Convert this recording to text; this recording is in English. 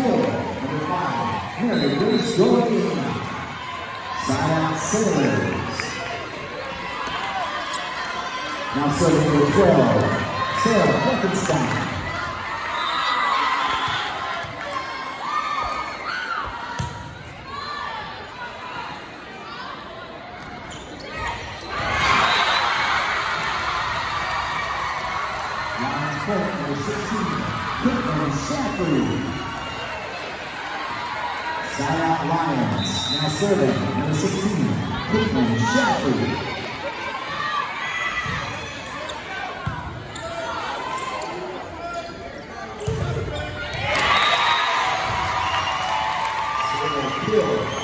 number 5, Maryvale Prep. Side out Sailors. Now serving number 12, Sarah Wolfenstein. Number 16, Caitlin Shaffrey. Side out Lions. Now serving number 16, Caitlin Shaffrey. Kill.